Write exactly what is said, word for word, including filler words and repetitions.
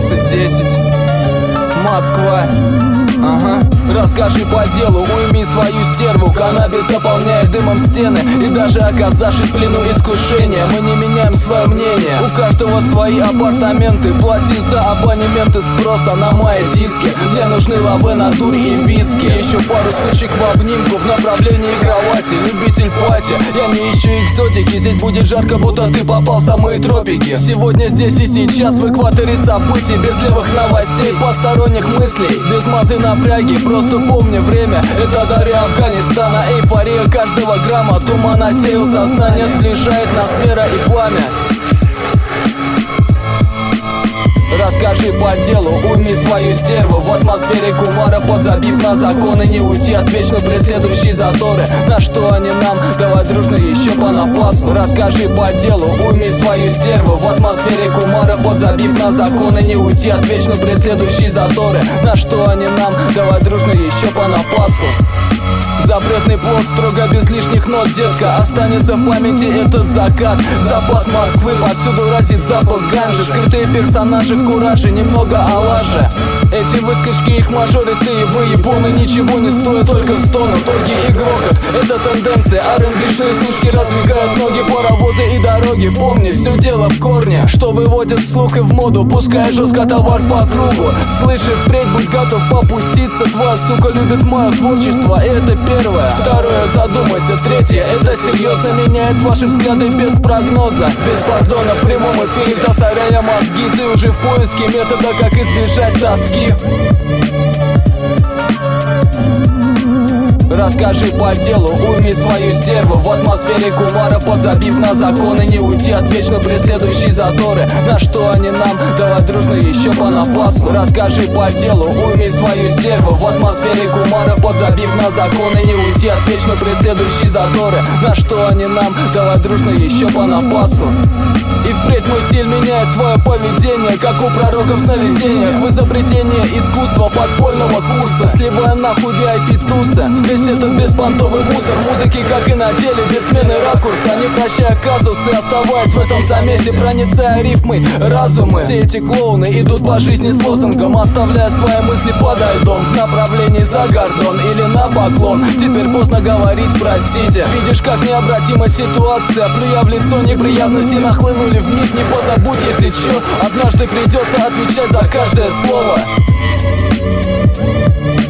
двадцать десять, Москва. Ага. Расскажи по делу, уйми свою стерву. Каннабис заполняет дымом стены. И даже оказавшись в плену искушения, мы не меняем свое мнение. У каждого свои апартаменты. Плати за абонементы, спроса на мои диски. Мне нужны лавы, натур и виски. Еще пару сучек в обнимку в направлении кровати. Любитель пати, я не ищу экзотики. Здесь будет жарко, будто ты попал в самые тропики. Сегодня, здесь и сейчас, в экваторе событий. Без левых новостей, посторонних мыслей, без мазы напряги. Просто помни время, это дарья Афганистана. Эйфория каждого грамма тумана сеял сознание. Сближает нас вера и пламя. Расскажи по делу, уйми свою стерву. В атмосфере кумара, подзабив на законы. Не уйти от вечно преследующей заторы. На что они нам? Давай дружно еще по напасу. Расскажи по делу, уйми свою стерву. В атмосфере кумара, подзабив на законы. Не уйти от вечно преследующей заторы. На что они нам? Давай дружно еще по напасу. Запретный плод строго без лишних нот, детка. Останется в памяти этот закат. Запад Москвы, повсюду разит запах ганжи. Скрытые персонажи в кураже, немного алажа. Эти выскочки, их мажористы и выебоны ничего не стоят, только стоны, торги и грохот. Это тенденция, ар энд би-шные сучки раздвигают ноги, паровозы и дороги. Помни, все дело в корне, что выводят вслух и в моду. Пускай жестко товар по кругу. Слыши, впредь будь готов попуститься. Твоя сука любит мое творчество, и это первое. Второе, задумайся. Третье, это серьезно меняет ваши взгляды без прогноза. Без пардона в прямом эфире, засоряя мозги. Ты уже в поиске метода, как избежать тоски. Расскажи по делу, уйми свою стерву. В атмосфере кумара, подзабив на законы. Не уйти от вечно преследующей заторы. На что они нам? Давай дружно еще по напасу. Расскажи по делу, уйми свою стерву. В атмосфере кумара, подзабив на законы. Не уйти от вечно преследующей заторы. На что они нам? Давай дружно еще по напасу. И впредь мой стиль меняет твое поведение, как у пророков в сновидениях. В изобретение искусства подпольного курса. Сливая нахуй ви ай пи-туса. Весь этот беспонтовый мусор музыки, как и на деле, без смены ракурса. Не прощая казусы, оставаясь в этом замесе, проницая рифмы, разумы. Все эти клоуны идут по жизни с лозунгом, оставляя свои мысли под льдом в направлении за гордон или на поклон. Теперь поздно говорить простите. Видишь, как необратима ситуация. Плюя в лицо, неприятности нахлынули вмиг. Не позабудь, если чё, однажды придется отвечать за каждое слово.